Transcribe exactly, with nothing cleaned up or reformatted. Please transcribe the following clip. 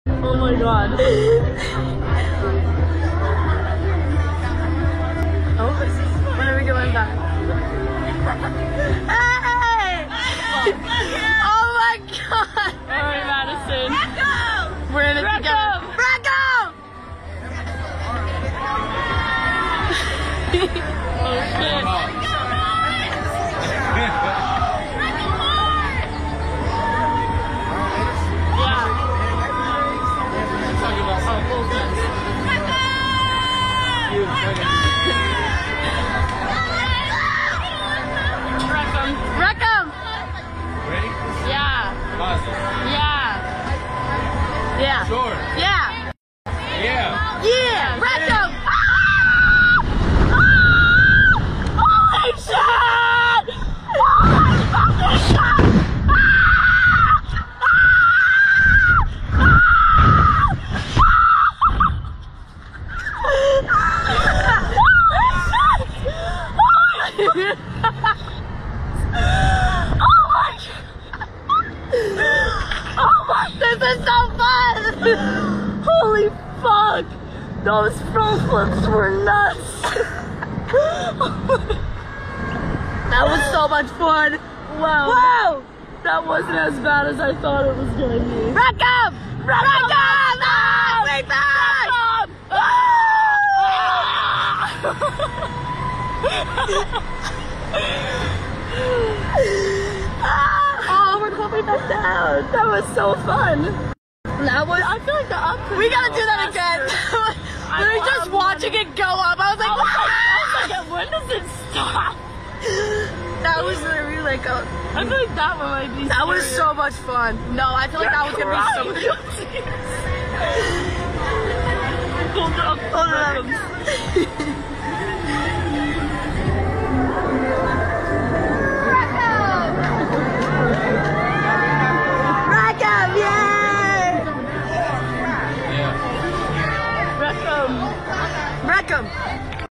Oh my god. Oh, when are we going back? Hey! Oh my god! Alright, Madison. Racco! We're in it Racco! Together. Racco! Oh shit. Wreck 'em! Wreck 'em! Ready? Yeah. Positive. Yeah. Yeah. Sure. Yeah. Yeah. Yeah. Wreck 'em! Ah! Ah! Holy shit! Holy fucking shit! This is so fun! Holy fuck! Those front flips were nuts! That was so much fun! Wow! Wow! That wasn't as bad as I thought it was gonna be. Rack up! Rack up! Wait back! Oh, we're coming back down. That was so fun. That was. I feel like the up. We gotta do that again. Literally just watching it go up. I was like, I was like, I was like, when does it stop? That was literally like a. I feel like that one might be. That was so much fun. No, I feel like that was gonna be so much fun. Hold up, hold up. Wreck 'em!